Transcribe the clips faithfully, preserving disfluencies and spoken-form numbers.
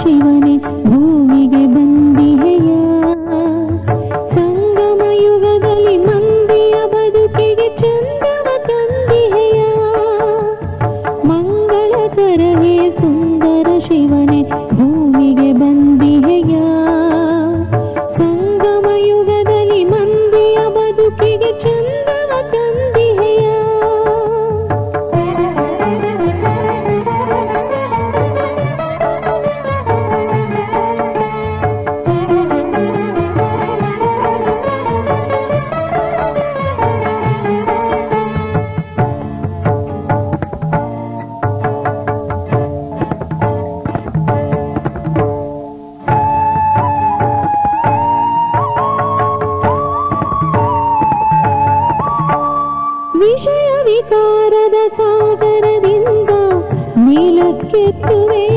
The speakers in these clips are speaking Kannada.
ಶಿವನೇ ಭೂಮಿಗೆ ಬಂದಿಹೆಯ ಸಂಗಮ ಯುಗದಲ್ಲಿ ಮಂದಿಯ ಬದುಕಿಗೆ ಚಂದವ ತಂದಿಹೆಯ ಮಂಗಳಕರವೇ ಸುಂದರ ಶಿವನೇ ಭೂಮಿಗೆ ಬಂದಿಹೆಯ ಸಂಗಮ ಯುಗದಲ್ಲಿ ಮಂದಿಯ ಬದುಕಿಗೆ ಚಂದವ ತಂದಿಹೆಯ ವಿಷಯ ವಿಕಾರದ ಸಾಗರದಿಂದ ಮೇಲಕ್ಕೆತ್ತುವೆಯ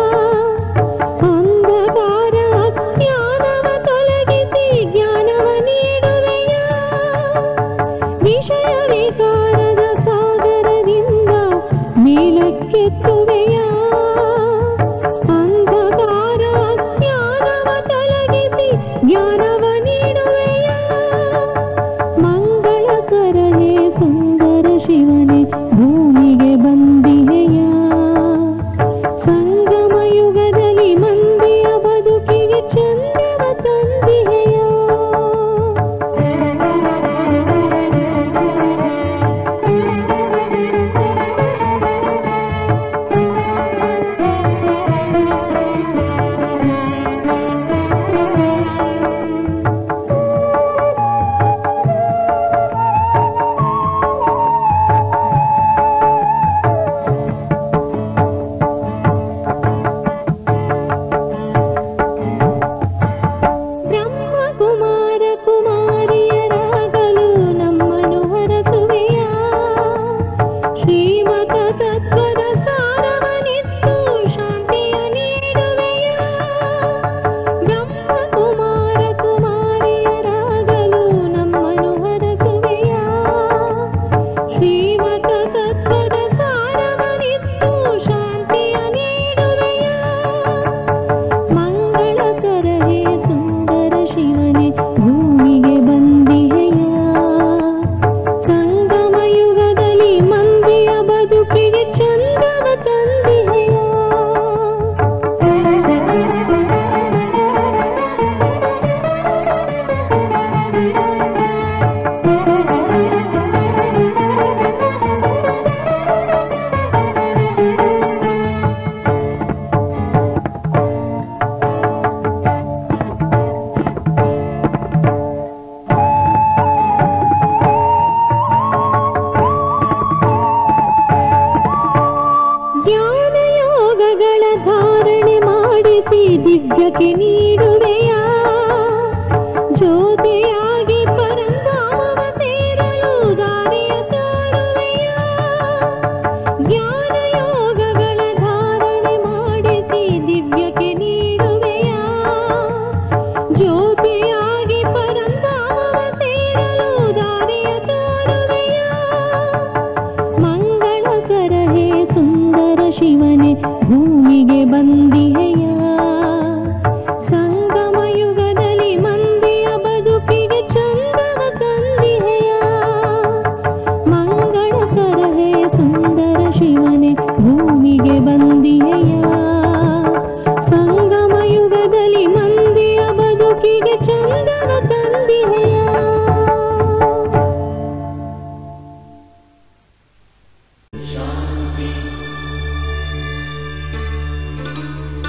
ಅಂಧಕಾರ ಅಜ್ಞಾನವ ತೊಲಗಿಸಿ ಜ್ಞಾನವ ನೀಡುವೆಯ ವಿಷಯ ವಿಕಾರದ ಸಾಗರದಿಂದ ಮೇಲಕ್ಕೆತ್ತುವೆಯ ಅಂಧಕಾರ ಅಜ್ಞಾನವ ತೊಲಗಿಸಿ ಜ್ಞಾನವ ನೀಡುವೆಯ ಮಂಗಳಕರನೇ ಸುಂದರ ಶಿವನೇ ಭೂಮಿಗೆ ಬಂದಿಹೆಯ ಸಂಗಮ ಯುಗದಲ್ಲಿ ಮಂದಿಯ ಬದುಕಿಗೆ ಚಂದವ ತಂದಿಹೆಯ ಬ್ರಹ್ಮಕುಮಾರ ಕುಮಾರಿಯರಾಗಲು ನಮ್ಮನ್ನು ಹರಸುವೆಯ ಶ್ರೀಮತ ತತ್ವದ ಸಾರವನಿತ್ತು ಶಾಂತಿಯ ನೀಡುವೆಯ ಬ್ರಹ್ಮಕುಮಾರ ಕುಮಾರಿಯರಾಗಲು ನಮ್ಮನ್ನು ಹರಸುವೆಯ ಶ್ರೀಮತ ತತ್ವದ ಸಾರವನಿತ್ತು ಶಾಂತಿಯ ನೀಡುವೆಯ ಮಂಗಳಕರವೇ ಸುಂದರ ಶಿವನೇ ಭೂಮಿಗೆ ಬಂದಿಹೆಯ ಸಂಗಮ ಯುಗದಲ್ಲಿ ಮಂದಿಯ ಬದುಕಿಗೆ ಚಂದವ ತಂದಿಹೆಯ ಜ್ಞಾನ ಯೋಗಗಳ ಧಾರಣೆ ಮಾಡಿಸಿ ದಿವ್ಯಕ್ಕೆ ನೀಡುವೆಯ ಜ್ಯೋತಿಯಾಗಿ ಪರಂಧಾಮವ ಸೇರಲು ದಾರಿಯ ತೋರುವೆಯ ಜ್ಞಾನ ಯೋಗಗಳ ಧಾರಣೆ ಮಾಡಿಸಿ ದಿವ್ಯಕ್ಕೆ ನೀಡುವೆಯ ಜ್ಯೋತಿಯಾಗಿ ಪರಂಧಾಮವ ಸೇರಲು ದಾರಿಯ ತೋರುವೆಯ ಮಂಗಳಕರನೇ ಸುಂದರ ಶಿವನೇ ಭೂಮಿಗೆ ಬಂದಿಹೆಯ ಸಂಗಮ ಯುಗದಲ್ಲಿ ಮಂದಿಯ ಬದುಕಿಗೆ ಚಂದವ ತಂದಿಹೆಯ ಮಂಗಳಕರನೇ ಸುಂದರ ಶಿವನೇ ಭೂಮಿಗೆ ಬಂದಿಹೆಯ ಸಂಗಮ ಯುಗದಲ್ಲಿ ಮಂದಿಯ ಬದುಕಿಗೆ ಚಂದವ ತಂದಿಹೆಯ शांति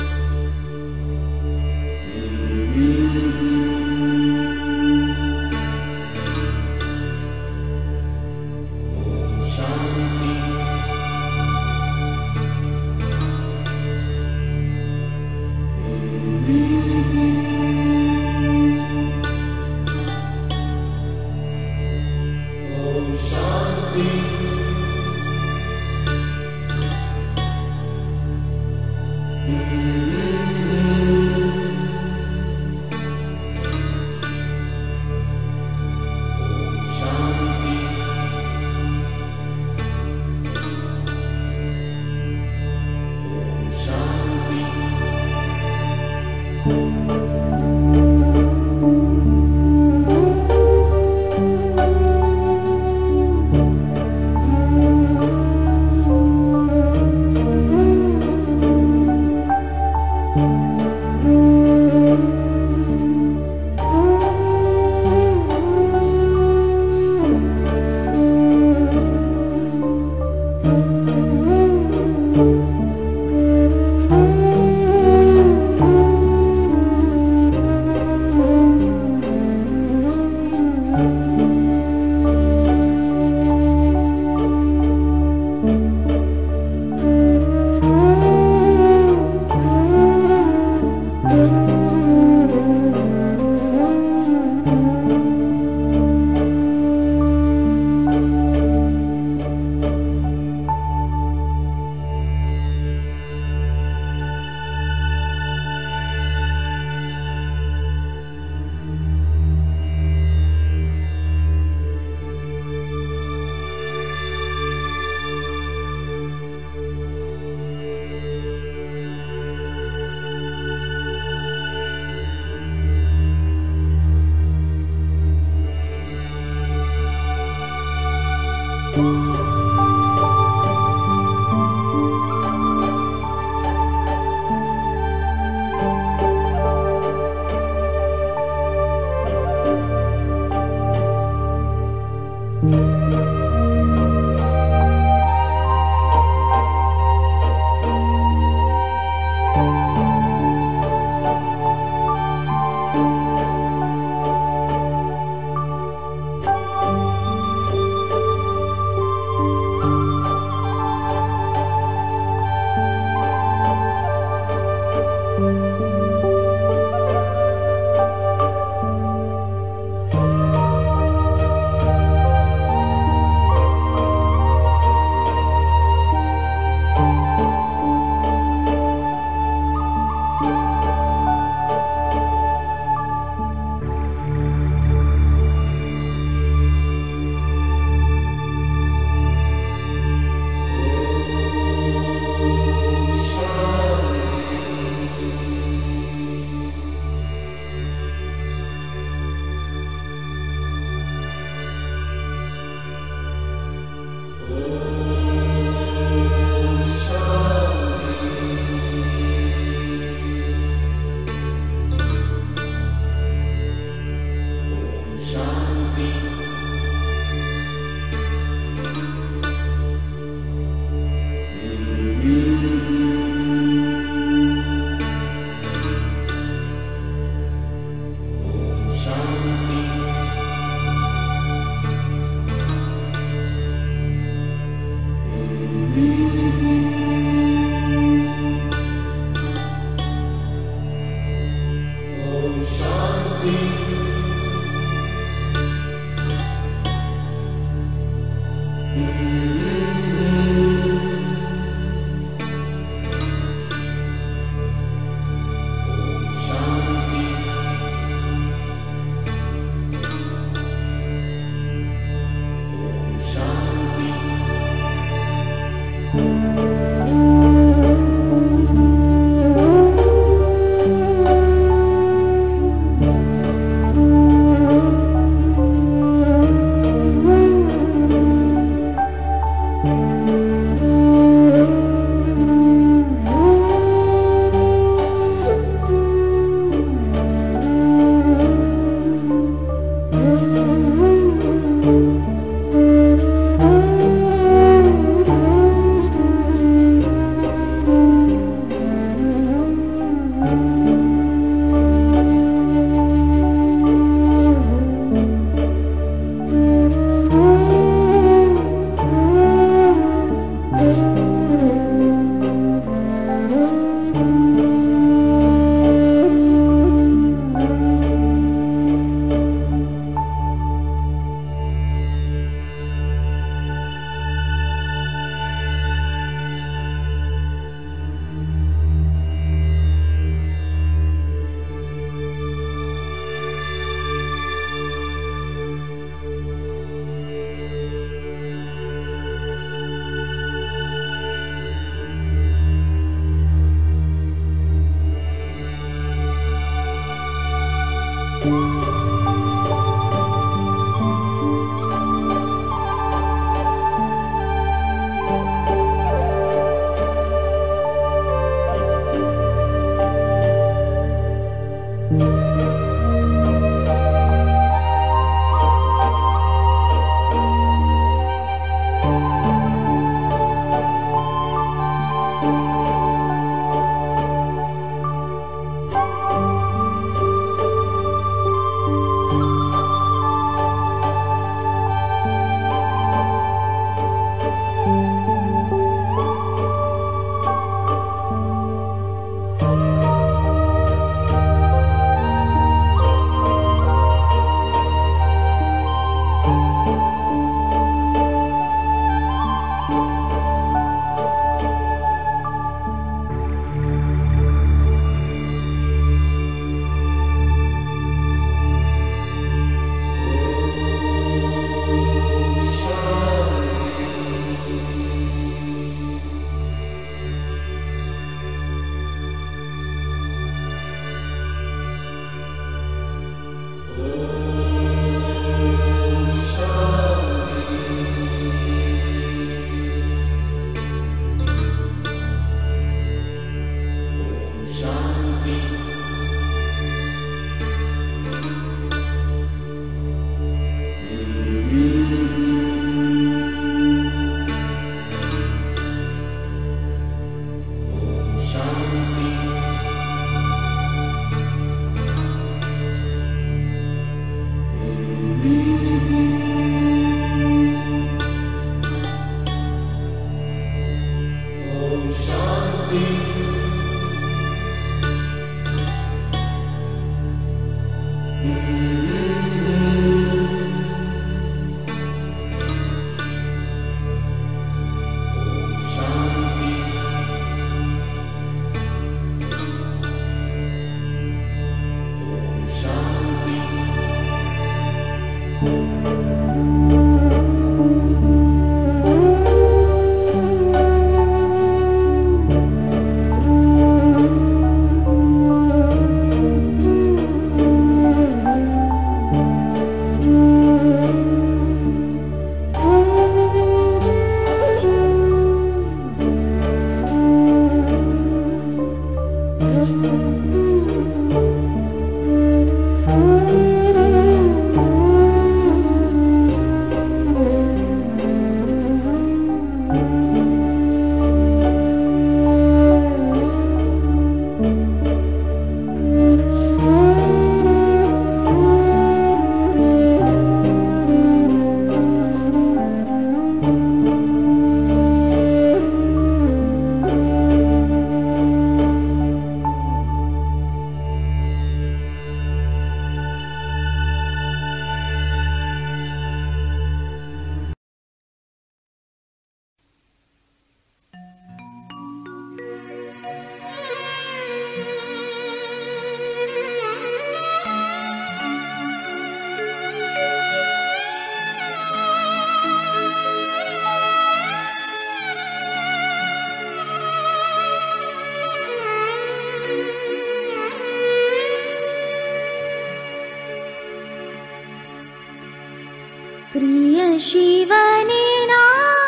प्रिय शिवने ना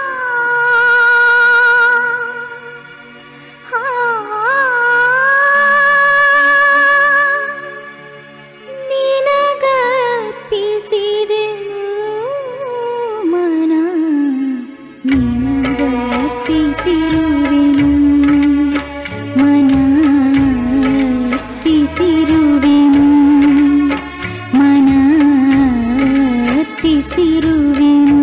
ನಿನಗರ್ಪಿಸಿದೆನು ಮನ ನಿನಗರ್ಪಿಸಿರುವೆನು ಮನ ಅರ್ಪಿಸಿರುವೆನು ಮನ ಅರ್ಪಿಸಿರುವೆನು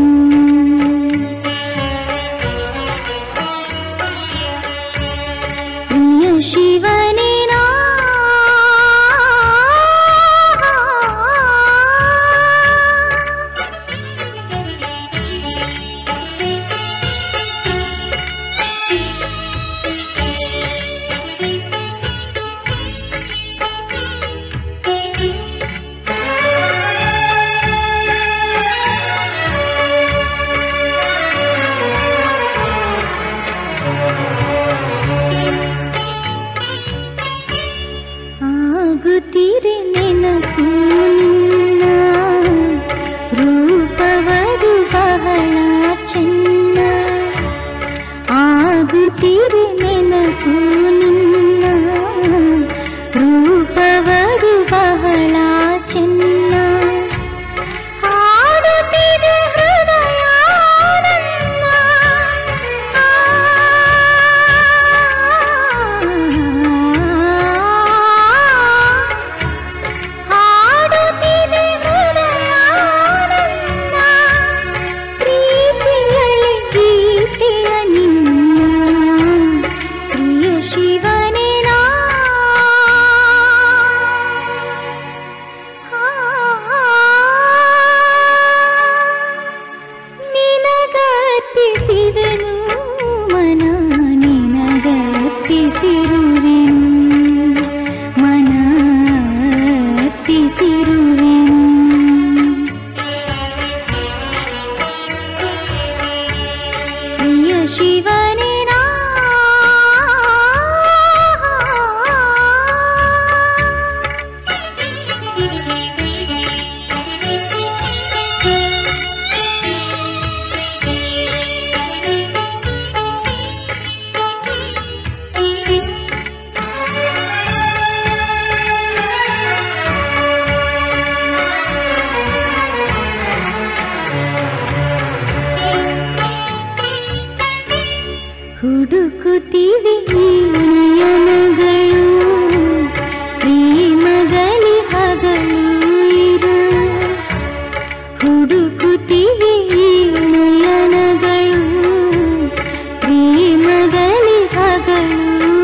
ಪ್ರಿಯ ಶಿವನೇ ನಾ ಆಗುತ್ತಿರೆ ನೆನಪು ನಿನ್ನ ರೂಪವದು ಬಹಳ ಚೆನ್ನ ಆಗುತ್ತಿರೆ ನೆನಪು ನಿನ್ನ ರೂಪವದು ಬಹಳ ಚೆನ್ನ ಆಡುತ್ತಿದೆ ಹೃದಯ ನನ್ನ ಆಡುತ್ತಿದೆ ಹೃದಯ ನನ್ನ ಪ್ರೀತಿಯಲ್ಲಿ ಗೀತೆಯ ನಿನ್ನ ಪ್ರಿಯ ಶಿವನೇ ನಾ ನಿನಗರ್ಪಿಸಿದೆನು ಮನ ನಿನಗರ್ಪಿಸಿರುವೆನು ಮನ ಅರ್ಪಿಸಿರುವೆನು ಪ್ರಿಯ ಶಿವನೇ ನಾ ಹುಡುಕುತ್ತಿವೆ ಈ ನಯನಗಳು ಪ್ರೇಮದಲ್ಲಿ ಹಗಲು ಇರು ಹುಡುಕುತ್ತಿವೆ ಈ ನಯನಗಳು ಪ್ರೇಮದಲ್ಲಿ ಹಗಲು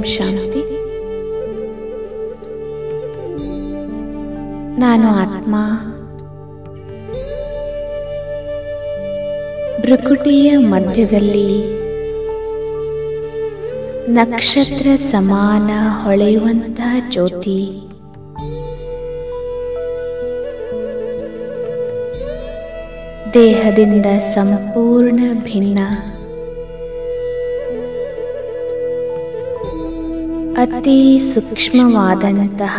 ಶಾಂತಿ. ನಾನು ಆತ್ಮ. ಭ್ರುಕುಟಿಯ ಮಧ್ಯದಲ್ಲಿ ನಕ್ಷತ್ರ ಸಮಾನ ಹೊಳೆಯುವಂತಹ ಜ್ಯೋತಿ. ದೇಹದಿಂದ ಸಂಪೂರ್ಣ ಭಿನ್ನ, ಅತಿ ಸೂಕ್ಷ್ಮವಾದಂತಹ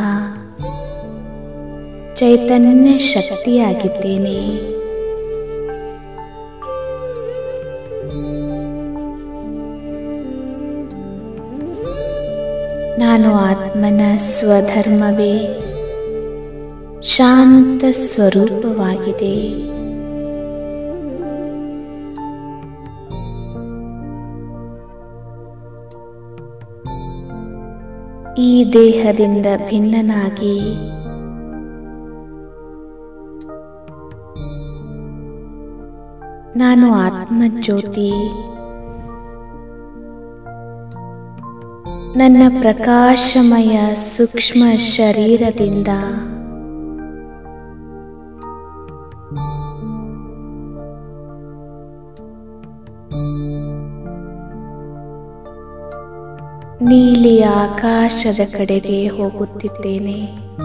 ಚೈತನ್ಯ ಶಕ್ತಿಯಾಗಿದ್ದೇನೆ. ನಾನು ಆತ್ಮನ ಸ್ವಧರ್ಮವೇ ಶಾಂತ ಸ್ವರೂಪವಾಗಿದೆ. ಈ ದೇಹದಿಂದ ಭಿನ್ನನಾಗಿ ನಾನು ಆತ್ಮಜ್ಯೋತಿ. ನನ್ನ ಪ್ರಕಾಶಮಯ ಸೂಕ್ಷ್ಮ ಶರೀರದಿಂದ ನೀಲಿ ಆಕಾಶದ ಕಡೆಗೆ ಹೋಗುತ್ತಿದ್ದೇನೆ.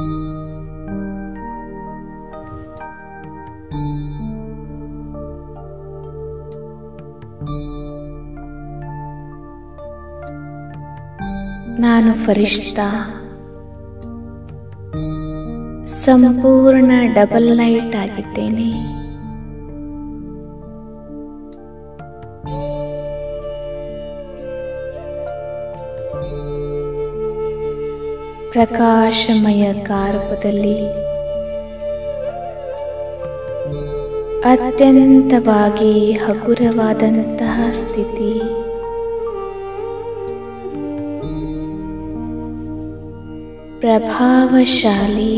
ನಾನು ಫರಿಷ್ತಾ, ಸಂಪೂರ್ಣ ಡಬಲ್ ಲೈಟ್ ಆಗಿದ್ದೇನೆ. ಪ್ರಕಾಶಮಯ ಗಾರ್ಭದಲ್ಲಿ ಅತ್ಯಂತವಾಗಿ ಹಗುರವಾದಂತಹ ಸ್ಥಿತಿ. ಪ್ರಭಾವಶಾಲಿ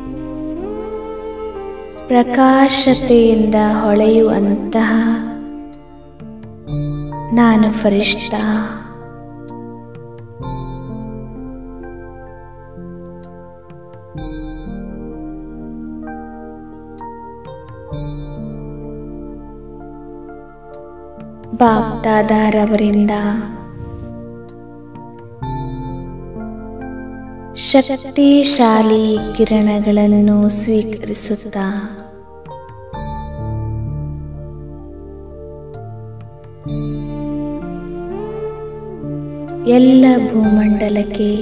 ಪ್ರಕಾಶತೆಯಿಂದ ಹೊಳೆಯುವಂತಹ ನಾನು ಫರಿಷ್ತಾ. ಬಾಪ್ದಾದಾರವರಿಂದ ಶಕ್ತಿಶಾಲಿ ಕಿರಣಗಳನ್ನು ಸ್ವೀಕರಿಸುತ್ತಾ ಎಲ್ಲ ಭೂಮಂಡಲಕ್ಕೆ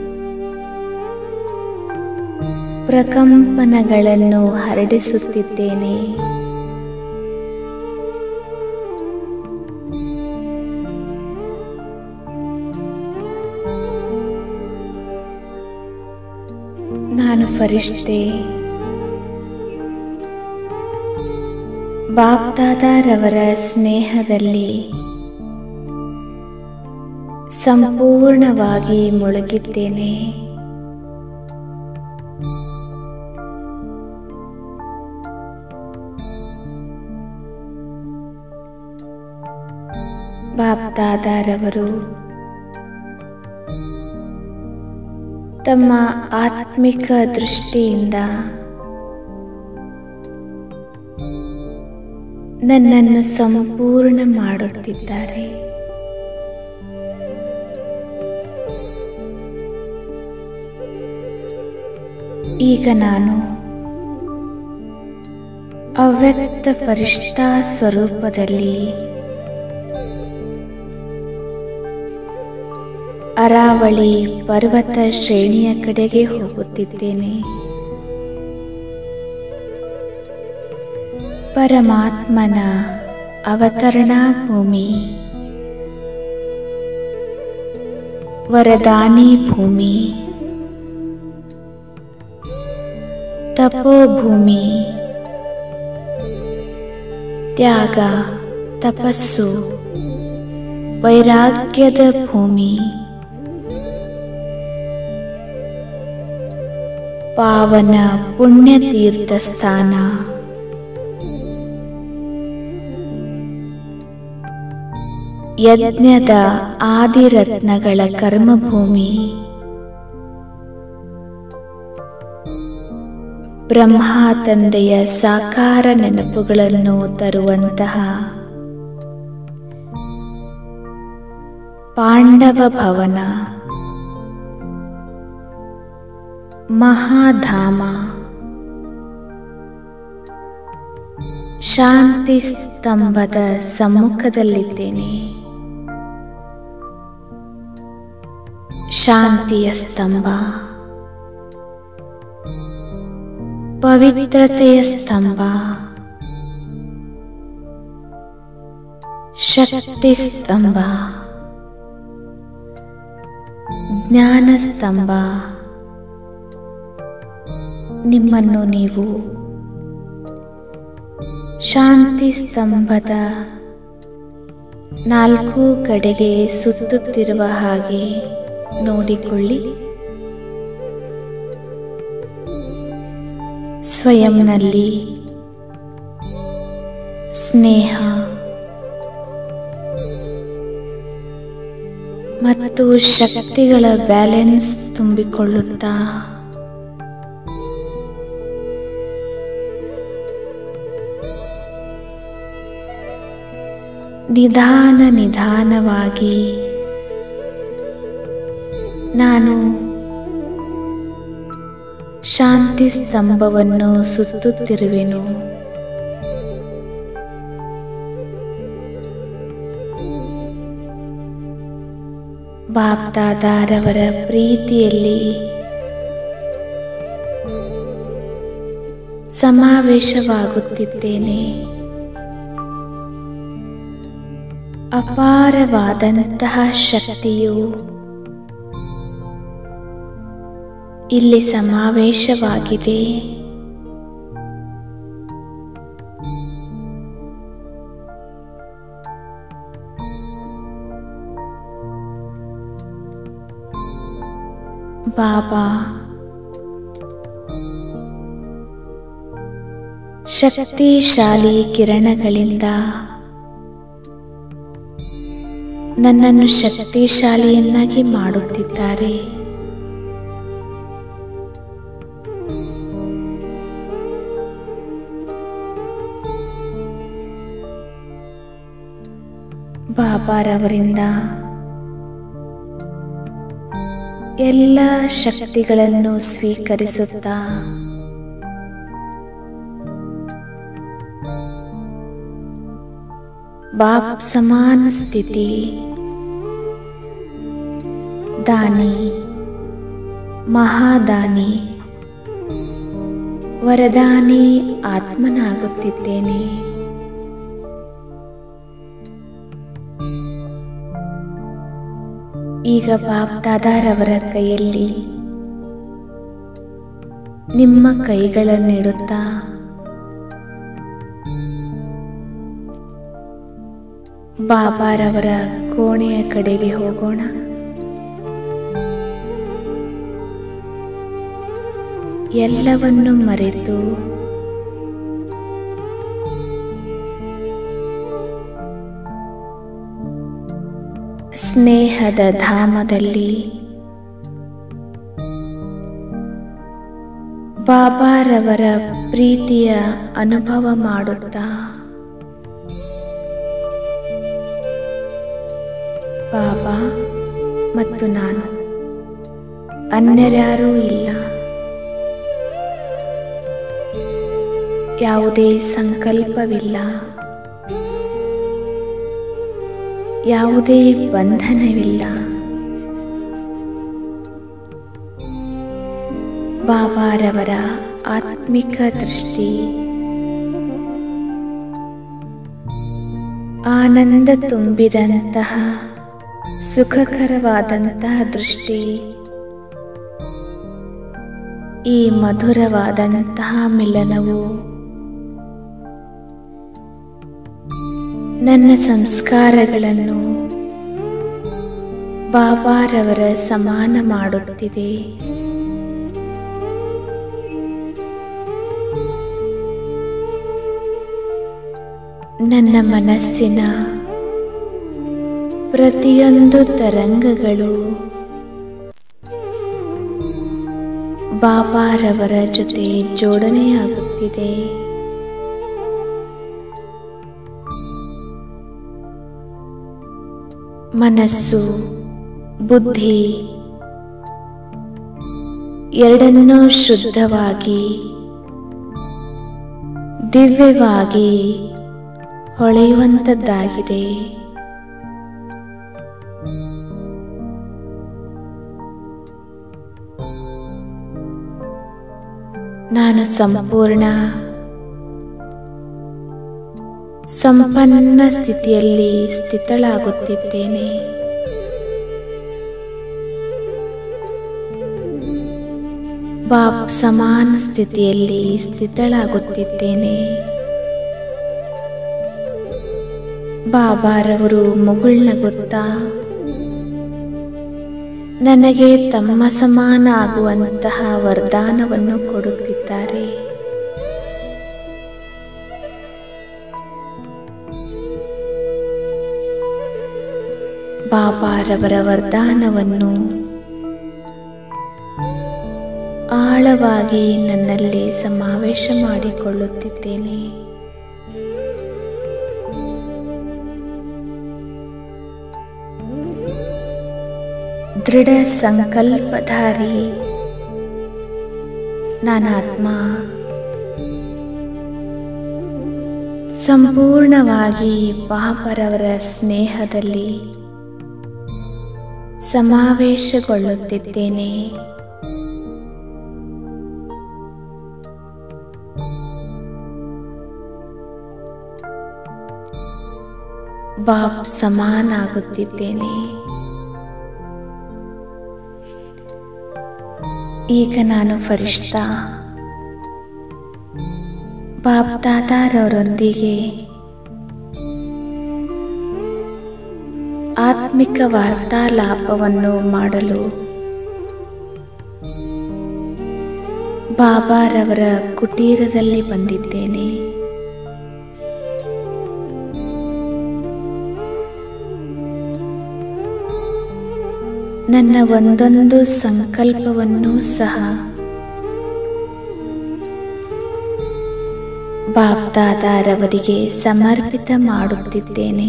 ಪ್ರಕಂಪನಗಳನ್ನು ಹರಡಿಸುತ್ತಿದ್ದೇನೆ. ನಾನು ಫರಿಷ್ತೆ. ಬಾಪ್ದಾದಾರವರ ಸ್ನೇಹದಲ್ಲಿ ಸಂಪೂರ್ಣವಾಗಿ ಮುಳುಗಿದ್ದೇನೆ. ಬಾಪ್ದಾದಾರವರು ತಮ್ಮ ಆತ್ಮಿಕ ದೃಷ್ಟಿಯಿಂದ ನನ್ನನ್ನು ಸಂಪೂರ್ಣ ಮಾಡುತ್ತಿದ್ದಾರೆ. ಈಗ ನಾನು ಅವ್ಯಕ್ತ ಫರಿಷ್ಠಾ ಸ್ವರೂಪದಲ್ಲಿ ಅರಾವಳಿ ಪರ್ವತ ಶ್ರೇಣಿಯ ಕಡೆಗೆ ಹೋಗುತ್ತಿದ್ದೇನೆ. ಪರಮಾತ್ಮನ ಅವತರಣಾ ಭೂಮಿ, ವರದಾನಿ ಭೂಮಿ, ತಪೋಭೂಮಿ, ತ್ಯಾಗ, ತಪಸ್ಸು, ವೈರಾಗ್ಯದ ಭೂಮಿ, ಪಾವನ ಪುಣ್ಯತೀರ್ಥ ಸ್ಥಾನ, ಯಜ್ಞದ ಆದಿರತ್ನಗಳ ಕರ್ಮಭೂಮಿ, ಬ್ರಹ್ಮ ತಂದೆಯ ಸಾಕಾರ ನೆನಪುಗಳನ್ನು ತರುವಂತಹ ಪಾಂಡವ ಭವನ, ಮಹಾಧಾಮ, ಶಾಂತಿ ಸ್ತಂಭದ ಸಮ್ಮುಖದಲ್ಲಿದ್ದೇನೆ. ಶಾಂತಿಯ ಸ್ತಂಭ, ಪವಿತ್ರತೆಯ ಸ್ತಂಭ, ಶಕ್ತಿ ಸ್ತಂಭ, ಜ್ಞಾನ ಸ್ತಂಭ. ನಿಮ್ಮನ್ನು ನೀವು ಶಾಂತಿ ಸ್ತಂಭದ ನಾಲ್ಕು ಕಡೆಗೆ ಸುತ್ತುತ್ತಿರುವ ಹಾಗೆ ನೋಡಿಕೊಳ್ಳಿ. ಸ್ವಯಂನಲ್ಲಿ ಸ್ನೇಹ ಮತ್ತು ಶಕ್ತಿಗಳ ಬ್ಯಾಲೆನ್ಸ್ ತುಂಬಿಕೊಳ್ಳುತ್ತಾ ನಿಧಾನ ನಿಧಾನವಾಗಿ ನಾನು ಶಾಂತಿ ಸ್ತಂಭವನ್ನು ಸುತ್ತುತ್ತಿರುವೆನು. ಬಾಪ್ದಾದಾರವರ ಪ್ರೀತಿಯಲ್ಲಿ ಸಮಾವೇಶವಾಗುತ್ತಿದ್ದೇನೆ. ಅಪಾರವಾದಂತಹ ಶಕ್ತಿಯು ಇಲ್ಲಿ ಸಮಾವೇಶವಾಗಿದೆ. ಬಾಬಾ ಶಕ್ತಿಶಾಲಿ ಕಿರಣಗಳಿಂದ ನನ್ನನ್ನು ಶಕ್ತಿಶಾಲಿಯನ್ನಾಗಿ ಮಾಡುತ್ತಿದ್ದಾರೆ. ಬಾಬಾರವರಿಂದ ಎಲ್ಲ ಶಕ್ತಿಗಳನ್ನು ಸ್ವೀಕರಿಸುತ್ತಾ ಬಾಪ್ ಸಮಾನ ಸ್ಥಿತಿ, ದಾನಿ, ಮಹಾದಾನಿ, ವರದಾನಿ ಆತ್ಮನಾಗುತ್ತಿದ್ದೇನೆ. ಈಗ ಬಾಪ್ ದಾದಾರವರ ಕೈಯಲ್ಲಿ ನಿಮ್ಮ ಕೈಗಳನ್ನಿಡುತ್ತಾ ಬಾಬಾರವರ ಕೋಣೆಯ ಕಡೆಗೆ ಹೋಗೋಣ. ಎಲ್ಲವನ್ನು ಮರೆತು ಸ್ನೇಹದ ಧಾಮದಲ್ಲಿ ಬಾಬಾರವರ ಪ್ರೀತಿಯ ಅನುಭವ ಮಾಡುತ್ತಾ ಬಾಬಾ ಮತ್ತು ನಾನು ಅನ್ಯರ್ಯಾರೂ ಇಲ್ಲ. ಯಾವುದೇ ಸಂಕಲ್ಪವಿಲ್ಲ, ಯಾವುದೇ ಬಂಧನವಿಲ್ಲ. ಬಾಬಾರವರ ಆತ್ಮಿಕ ದೃಷ್ಟಿ, ಆನಂದ ತುಂಬಿದಂತಹ ಸುಖಕರವಾದಂತಹ ದೃಷ್ಟಿ, ಈ ಮಧುರವಾದಂತಹ ಮಿಲನವು ನನ್ನ ಸಂಸ್ಕಾರಗಳನ್ನು ಬಾಬಾರವರ ಸಮಾನ ಮಾಡುತ್ತಿದೆ. ನನ್ನ ಮನಸ್ಸಿನ ಪ್ರತಿಯೊಂದು ತರಂಗಗಳು ಬಾಬಾರವರ ಜೊತೆ ಜೋಡಣೆಯಾಗುತ್ತಿದೆ. ಮನಸ್ಸು, ಬುದ್ಧಿ ಎರಡನ್ನೂ ಶುದ್ಧವಾಗಿ ದಿವ್ಯವಾಗಿ ಹೊಳೆಯುವಂಥದ್ದಾಗಿದೆ. ನಾನು ಸಂಪೂರ್ಣ ಸಂಪನ್ನ ಸ್ಥಿತಿಯಲ್ಲಿ ಸ್ಥಿತಳಾಗುತ್ತಿದ್ದೇನೆ. ಬಾಬ್ ಸಮಾನ ಸ್ಥಿತಿಯಲ್ಲಿ ಸ್ಥಿತಳಾಗುತ್ತಿದ್ದೇನೆ. ಬಾಬಾರವರು ಮುಗುಳ್ನಗುತ್ತಾ ನನಗೆ ತಮ್ಮ ಸಮಾನ ಆಗುವಂತಹ ವರದಾನವನ್ನು ಕೊಡುತ್ತಿದ್ದಾರೆ. ಬಾಬಾರವರ ವರದಾನವನ್ನು ಆಳವಾಗಿ ನನ್ನಲ್ಲಿ ಸಮಾವೇಶ ಮಾಡಿಕೊಳ್ಳುತ್ತಿದ್ದೇನೆ. ದೃಢ ಸಂಕಲ್ಪಧಾರಿ ನಾನಾತ್ಮ ಸಂಪೂರ್ಣವಾಗಿ ಬಾಬಾರವರ ಸ್ನೇಹದಲ್ಲಿ ಸಮಾವೇಶಗೊಳ್ಳುತ್ತಿದ್ದೇನೆ. ಬಾಬ್ ಸಮಾನಾಗುತ್ತಿದ್ದೇನೆ. ಈಗ ನಾನು ಫರಿಷ್ತಾ ಬಾಬ್ ದಾದಾರವರೊಂದಿಗೆ ಆತ್ಮಿಕ ವಾರ್ತಾಲಾಪವನ್ನು ಮಾಡಲು ಬಾಬಾರವರ ಕುಟೀರದಲ್ಲಿ ಬಂದಿದ್ದೇನೆ. ನನ್ನ ಒಂದೊಂದು ಸಂಕಲ್ಪವನ್ನು ಸಹ ಬಾಬ್ ದಾದಾರವರಿಗೆ ಸಮರ್ಪಿತ ಮಾಡುತ್ತಿದ್ದೇನೆ.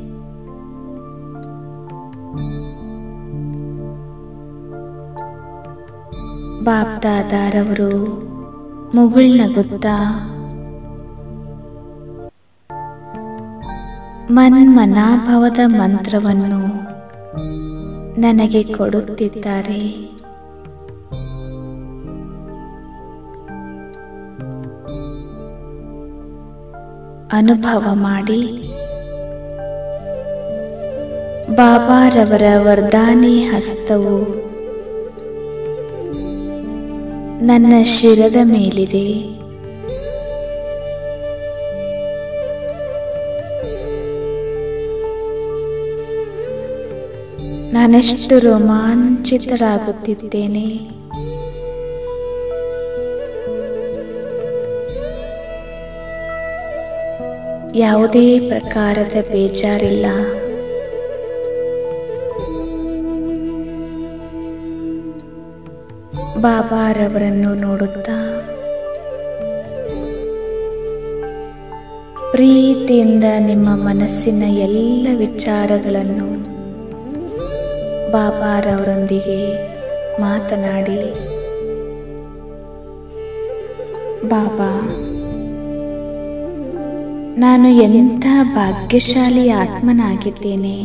ಬಾಬ್ ದಾದಾರವರು ಮುಗುಳ್ನಗುತ್ತಾ ಮನ್ಮನಾಭವದ ಮಂತ್ರವನ್ನು ನನಗೆ ಕೊಡುತ್ತಿದ್ದಾರೆ. ಅನುಭವ ಮಾಡಿ ಬಾಬಾರವರ ವರದಾನಿ ಹಸ್ತವು ನನ್ನ ಶಿರದ ಮೇಲಿದೆ. ನಾನೆಷ್ಟು ರೋಮಾಂಚಿತರಾಗುತ್ತಿದ್ದೇನೆ. ಯಾವುದೇ ಪ್ರಕಾರದ ಬೇಜಾರಿಲ್ಲ. ಬಾಬಾರವರನ್ನು ನೋಡುತ್ತಾ ಪ್ರೀತಿಯಿಂದ ನಿಮ್ಮ ಮನಸ್ಸಿನ ಎಲ್ಲ ವಿಚಾರಗಳನ್ನು ಬಾಬಾರವರೊಂದಿಗೆ ಮಾತನಾಡಿ, ಬಾಬಾ, ನಾನು ಎಂಥ ಭಾಗ್ಯಶಾಲಿ ಆತ್ಮನಾಗಿದ್ದೇನೆ.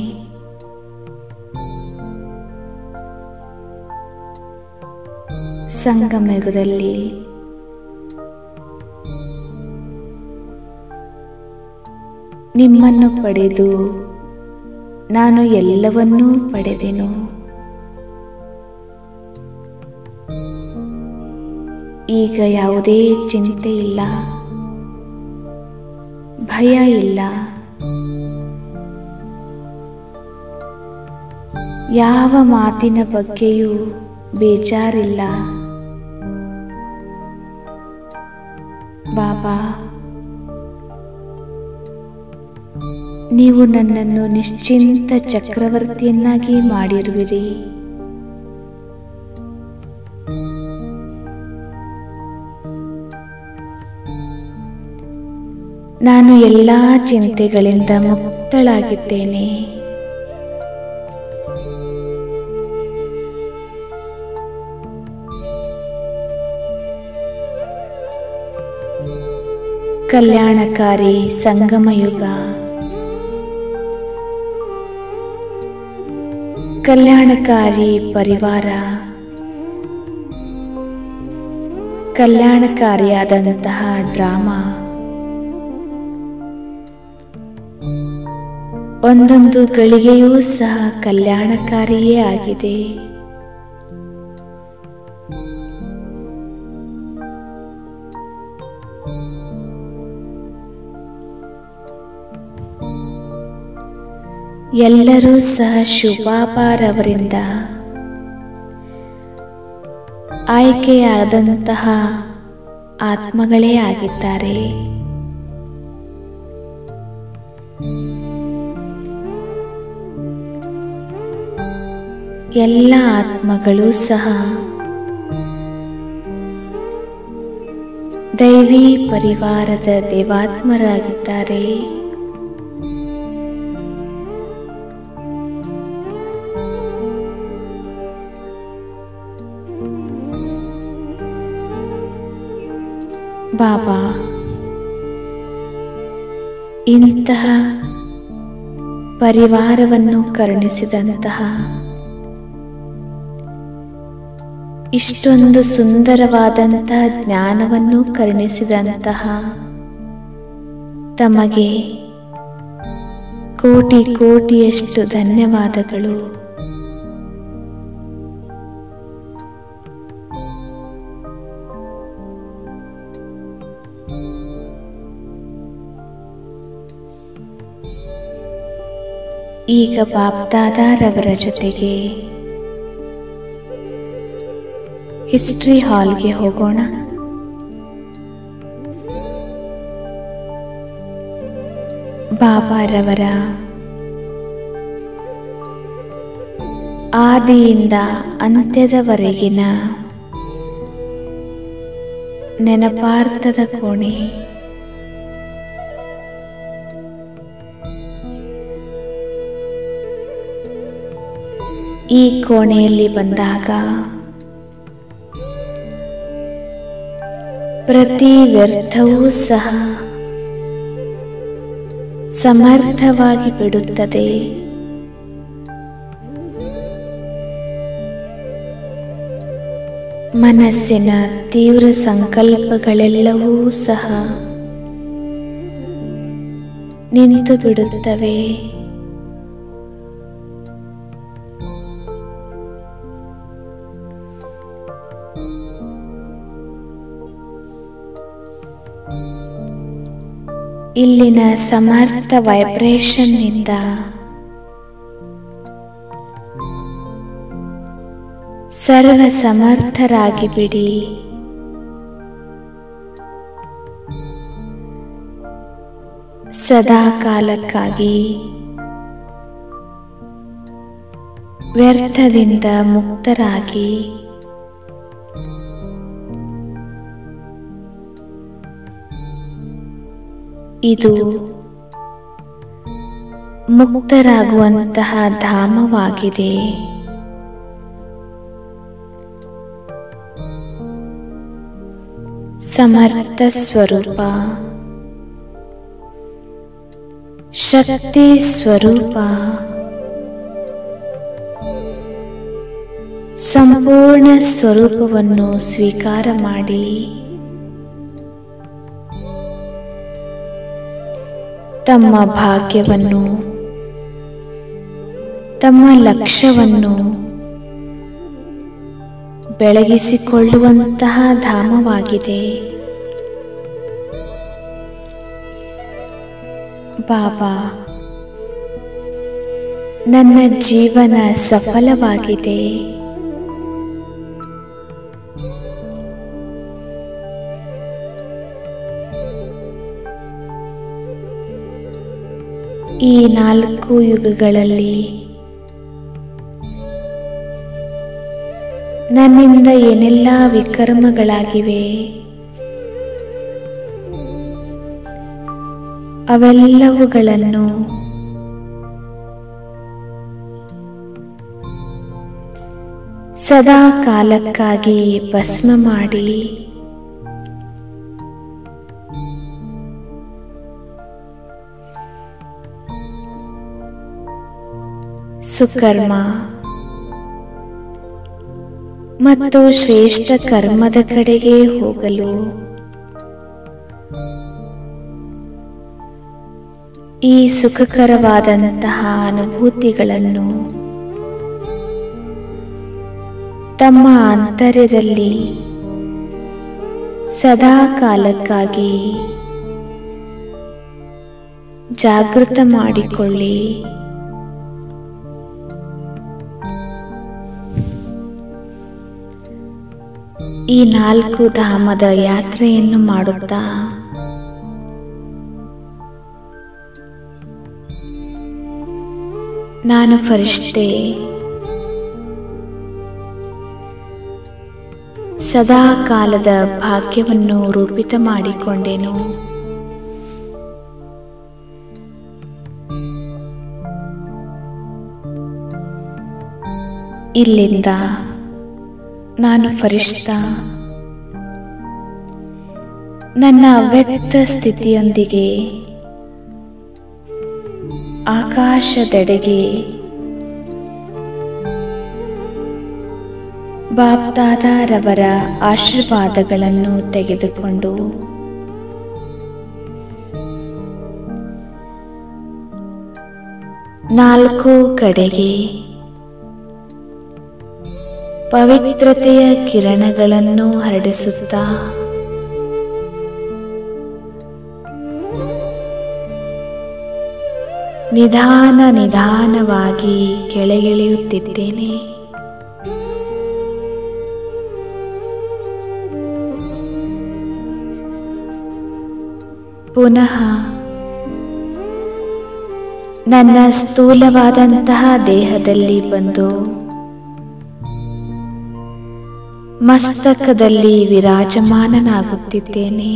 ಸಂಗಮಯುಗದಲ್ಲಿ ನಿಮ್ಮನ್ನು ಪಡೆದು ನಾನು ಎಲ್ಲವನ್ನೂ ಪಡೆದೆನು. ಈಗ ಯಾವುದೇ ಚಿಂತೆ ಇಲ್ಲ, ಭಯ ಇಲ್ಲ. ಯಾವ ಮಾತಿನ ಬಗ್ಗೆಯೂ ಬೇಜಾರಿಲ್ಲ. ಬಾಬಾ, ನೀವು ನನ್ನನ್ನು ನಿಶ್ಚಿಂತ ಚಕ್ರವರ್ತಿಯನ್ನಾಗಿ ಮಾಡಿರುವಿರಿ. ನಾನು ಎಲ್ಲ ಚಿಂತೆಗಳಿಂದ ಮುಕ್ತಳಾಗಿದ್ದೇನೆ. ಕಲ್ಯಾಣಕಾರಿ ಸಂಗಮಯುಗ, ಕಲ್ಯಾಣಕಾರಿ ಪರಿವಾರ, ಕಲ್ಯಾಣಕಾರಿಯಾದಂತಹ ಡ್ರಾಮಾ ಒಂದೊಂದು ಗಳಿಗೆಯೂ ಸಹ ಕಲ್ಯಾಣಕಾರಿಯೇ ಆಗಿದೆ. ಎಲ್ಲರೂ ಸಹ ಶುಭಾಬಾರವರಿಂದ ಆಯ್ಕೆಯಾದಂತಹ ಆತ್ಮಗಳೇ ಆಗಿದ್ದಾರೆ. ಎಲ್ಲ ಆತ್ಮಗಳು ಸಹ ದೈವಿ ಪರಿವಾರದ ದೇವಾತ್ಮರಾಗಿದ್ದಾರೆ. ಬಾಬಾ ಇಂತಹ ಪರಿವಾರವನ್ನು ಕರುಣಿಸಿದಂತಹ, ಇಷ್ಟೊಂದು ಸುಂದರವಾದಂತಹ ಜ್ಞಾನವನ್ನು ಕರುಣಿಸಿದಂತಹ ತಮಗೆ ಕೋಟಿ ಕೋಟಿಯಷ್ಟು ಧನ್ಯವಾದಗಳು. ಈಗ ಬಾಪ್ದಾದಾರವರ ಜೊತೆಗೆ ಹಿಸ್ಟ್ರಿ ಹಾಲ್ಗೆ ಹೋಗೋಣ. ಬಾಬಾರವರ ಆದಿಯಿಂದ ಅಂತ್ಯದವರೆಗಿನ ನೆನಪಾರ್ಥದ ಕೋಣೆ. ಈ ಕೋಣೆಯಲ್ಲಿ ಬಂದಾಗ ಪ್ರತಿ ವ್ಯರ್ಥವೂ ಸಹ ಸಮರ್ಥವಾಗಿ ಬಿಡುತ್ತದೆ. ಮನಸ್ಸಿನ ತೀವ್ರ ಸಂಕಲ್ಪಗಳೆಲ್ಲವೂ ಸಹ ನಿಂತು ಬಿಡುತ್ತವೆ. ಇಲ್ಲಿನ ಸಮರ್ಥ ವೈಬ್ರೇಷನ್ ನಿಂದ ಸರ್ವ ಸಮರ್ಥರಾಗಿ ಬಿಡಿ. ಸದಾ ಕಾಲಕ್ಕಾಗಿ ವ್ಯರ್ಥದಿಂದ ಮುಕ್ತರಾಗಿ ಇದು ಮುಕ್ತರಾಗುವಂತಹ ಧಾಮವಾಗಿದೆ. ಸಮರ್ಥ ಸ್ವರೂಪ, ಶಕ್ತಿ ಸ್ವರೂಪ, ಸಂಪೂರ್ಣ ಸ್ವರೂಪವನ್ನು ಸ್ವೀಕಾರ ಮಾಡಿ ತಮ್ಮ ಭಾಗ್ಯವನ್ನು, ತಮ್ಮ ಲಕ್ಷ್ಯವನ್ನು ಬೆಳಗಿಸಿಕೊಳ್ಳುವಂತಹ ಧಾಮವಾಗಿದೆ. ಬಾಬಾ, ನನ್ನ ಜೀವನ ಸಫಲವಾಗಿದೆ. ಈ ನಾಲ್ಕು ಯುಗಗಳಲ್ಲಿ ನನ್ನಿಂದ ಏನೆಲ್ಲ ವಿಕರ್ಮಗಳಾಗಿವೆ ಅವೆಲ್ಲವುಗಳನ್ನು ಸದಾ ಕಾಲಕ್ಕಾಗಿ ಭಸ್ಮ ಮಾಡಿ ಸುಕರ್ಮ ಮತ್ತು ಶ್ರೇಷ್ಠ ಕರ್ಮದ ಕಡೆಗೆ ಹೋಗಲು ಈ ಸುಖಕರವಾದಂತಹ ಅನುಭೂತಿಗಳನ್ನು ತಮ್ಮ ಅಂತರ್ಯದಲ್ಲಿ ಸದಾ ಕಾಲಕ್ಕಾಗಿ ಜಾಗೃತ ಮಾಡಿಕೊಳ್ಳಿ. ಈ ನಾಲ್ಕು ಧಾಮದ ಯಾತ್ರೆಯನ್ನು ಮಾಡುತ್ತಾ ನಾನು ಫರಿಷ್ಠೆ, ಸದಾ ಕಾಲದ ಭಾಗ್ಯವನ್ನು ರೂಪಿತ ಮಾಡಿಕೊಂಡೆನು. ಇಲ್ಲಿಂದ ನಾನು ಫರಿಷ್ಠ ನನ್ನ ಅವ್ಯಕ್ತ ಸ್ಥಿತಿಯೊಂದಿಗೆ ಆಕಾಶದೆಡೆಗೆ ಬಾಪ್ದಾದಾರವರ ಆಶೀರ್ವಾದಗಳನ್ನು ತೆಗೆದುಕೊಂಡು ನಾಲ್ಕು ಕಡೆಗೆ ಪವಿತ್ರತೆಯ ಕಿರಣಗಳನ್ನು ಹರಡಿಸುತ್ತಾ ನಿಧಾನ ನಿಧಾನವಾಗಿ ಕೆಳಗಿಳಿಯುತ್ತಿದ್ದೇನೆ. ಪುನಃ ನನ್ನ ಸ್ಥೂಲವಾದಂತಹ ದೇಹದಲ್ಲಿ ಬಂದು ಮಸ್ತಕದಲ್ಲಿ ವಿರಾಜಮಾನನಾಗುತ್ತಿದ್ದೇನೆ.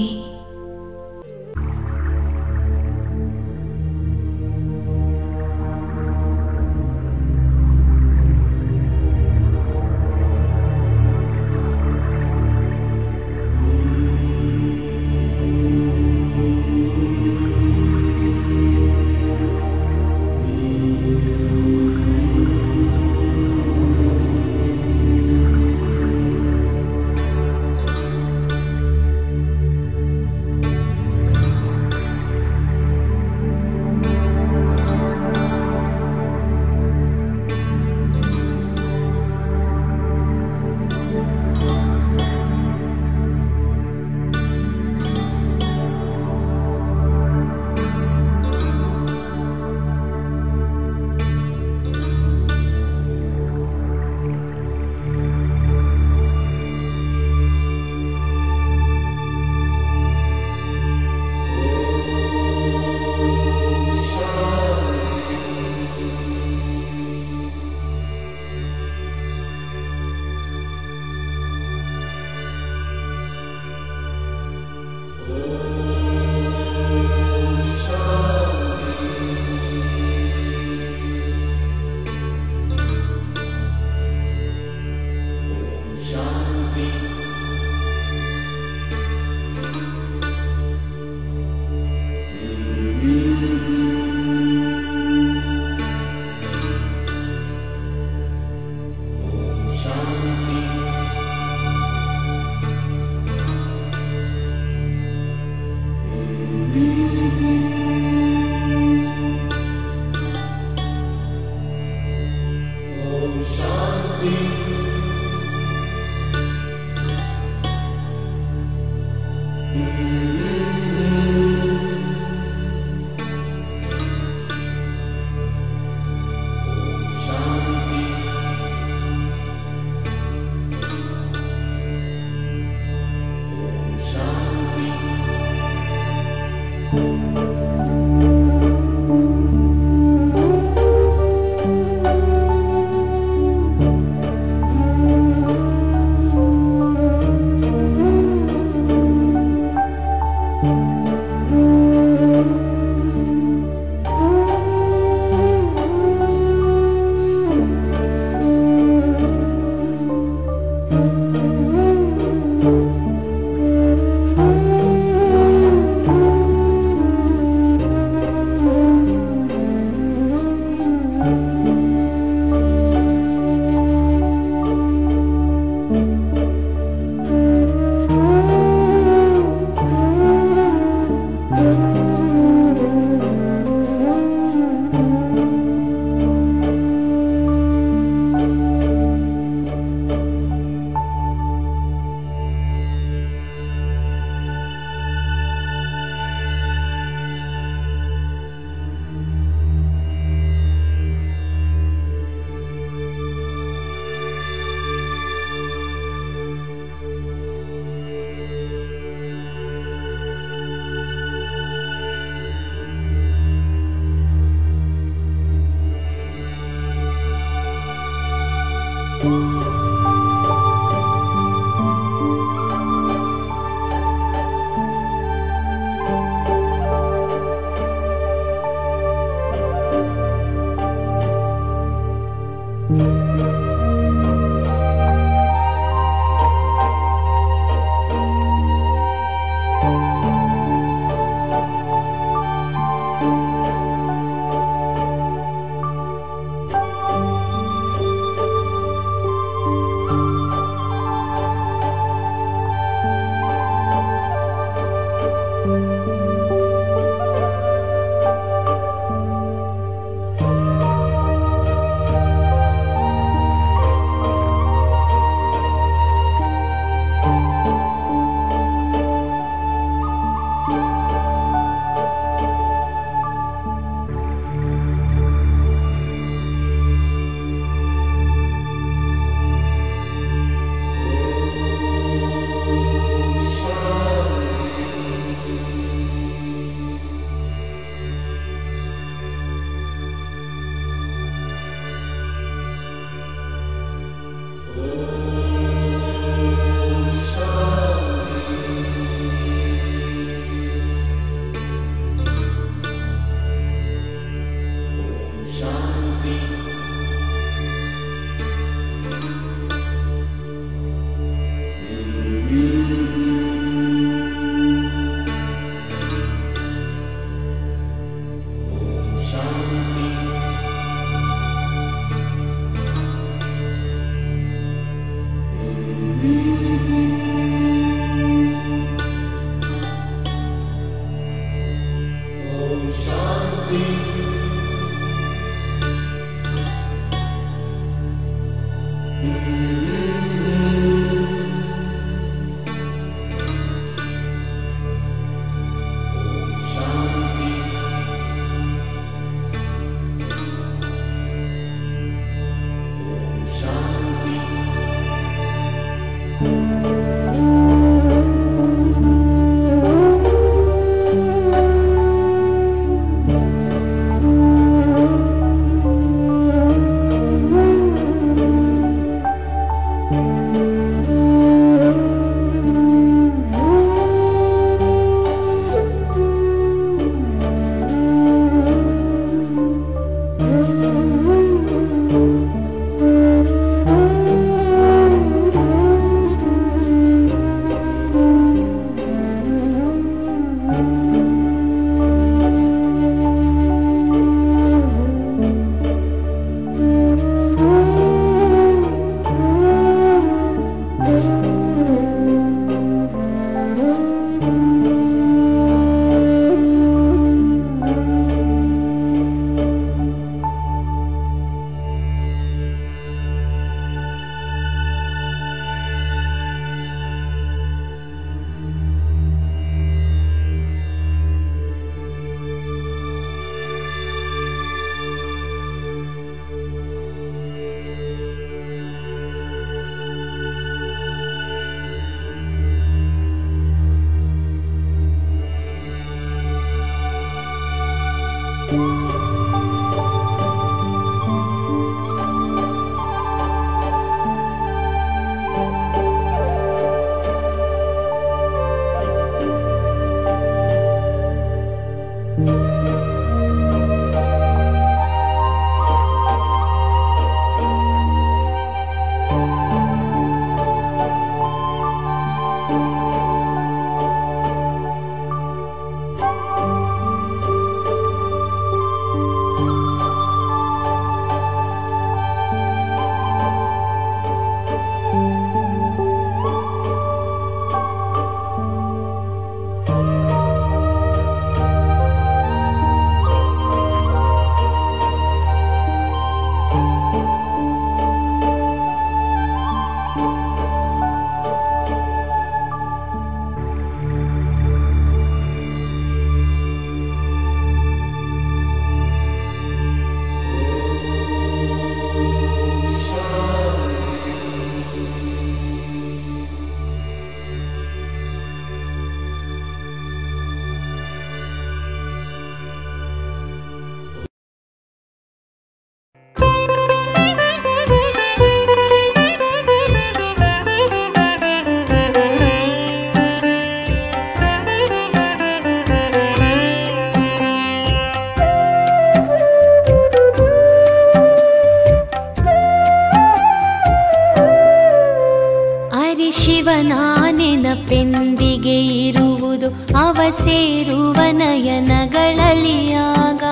ಇರುವುದು ಅವ ಸೇರುವ ನಯನಗಳಲಿಯಾಗ.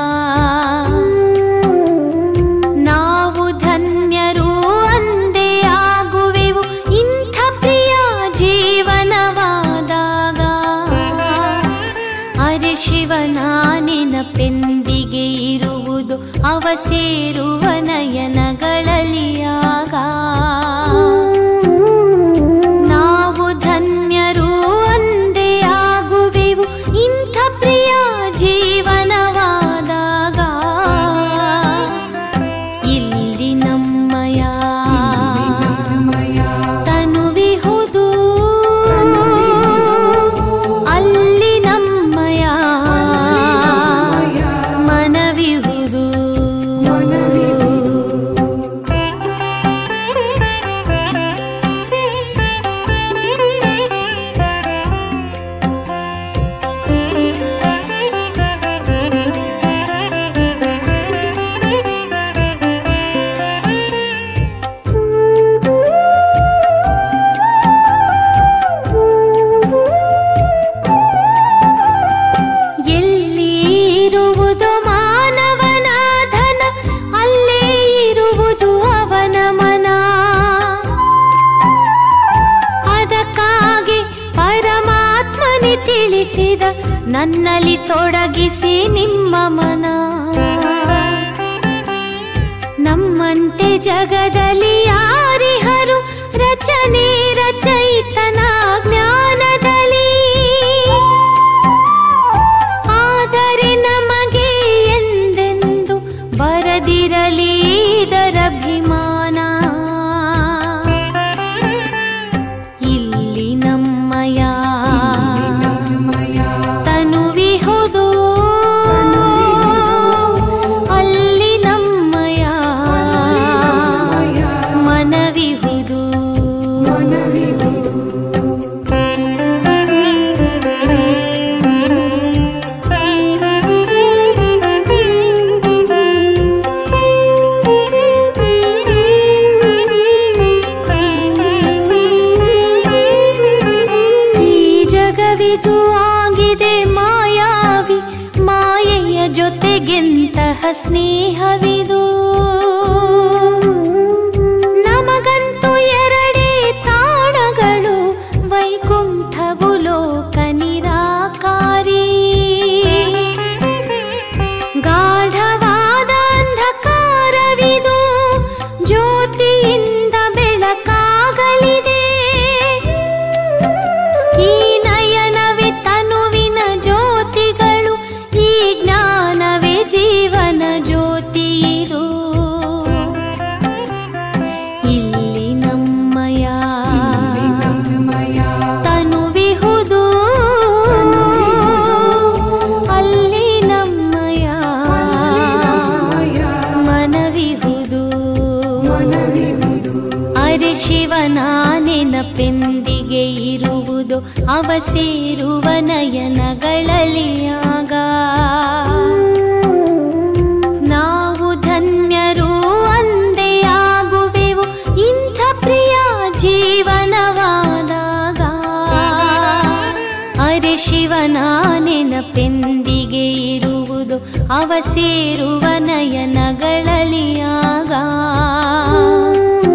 ನಾವು ಧನ್ಯರು ಅಂದೇ ಆಗುವೆವು ಇಂಥ ಪ್ರಿಯ ಜೀವನವಾದಾಗ. ಅರೆ ಶಿವನ ನೆನಪೆಂದಿಗೆ ಇರುವುದು ಅವ ಸೇರುವ ನಯನಗಳಲಿಯಾಗ. ನಾವು ಧನ್ಯರು ಅಂದೇ ಆಗುವೆವು ಇಂಥ ಪ್ರಿಯ ಜೀವನವಾದಾಗ. ಇಲ್ಲಿ ನಮ್ಮಯ ತನುವಿಹುದು, ಅಲ್ಲಿ ನಮ್ಮಯ ಮನವಿಹುದು. ಎಲ್ಲಿ ಇರುವುದು ಮಾನವನ ಧನ ಅಲ್ಲೇ ಇರುವುದು ಅವನ ಮನ. ಅದಕ್ಕಾಗಿ ಪರಮಾತ್ಮನೇ ತಿಳಿಸಿದ ನನ್ನಲ್ಲಿ ತೊಡಗಿಸಿ ನಿಮ್ಮ ಮನ. ನಮ್ಮಂತೆ ಜಗದಲ್ಲಿ ಯಾರಿಹರು ರಚನೆ ರಚಯಿತನ ಜ್ಞಾನದಲ್ಲಿ. ಆದರೆ ನಮಗೆ ಎಂದೆಂದು ಬರದಿರಲಿ ಇದರಭಿಮಾನ. ಇಲ್ಲಿ ನಮ್ಮಯ ತನುವಿಹುದು, ಅಲ್ಲಿ ನಮ್ಮಯ ಮನವಿಹುದು. ಈ ಜಗವಿದು ಆಗಿದೆ ಮಾಯಾವಿ, ಮಾಯೆಯ ಜೊತೆಗೆಂತಹ ಸ್ನೇಹವಿದು. ನಮಗಂತೂ ಎರಡೇ ತಾಣಗಳು, ವೈಕುಂಠವು ಲೋಕ ನಿರಾಕಾರಿ. ಗಾಢವಾದ ಅಂಧಕಾರವಿದು, ಜ್ಯೋತಿಯಿಂದ ಬೆಳಕಾಗಲಿದೆ. ಈ ನಯನವೇ ತನುವಿನ ಜ್ಯೋತಿಗಳು, ಈ ಜ್ಞಾನವೇ ಜೀವನ ಜ್ಯೋತಿ ಇದು. ಇಲ್ಲಿ ನಮ್ಮಯ ತನುವಿಹುದು, ಅಲ್ಲಿ ನಮ್ಮಯ ಮನವಿಹುದು. ಅರೆ ಶಿವನ ನೆನಪೆಂದಿಗೆ ಇರುವುದು ಅವ ಸೇರುವ ನಯನಗಳಲಿಯಾಗ. ನಾವು ಧನ್ಯರು ಅಂದೇ ಆಗುವೆವು ಇಂಥ ಪ್ರಿಯ ಜೀವನವಾದಾಗ. ಅರೆ ಶಿವನ ನೆನಪೆಂದಿಗೆ ಇರುವುದು ಅವ ಸೇರುವ ನಯನಗಳಲಿಯಾಗ.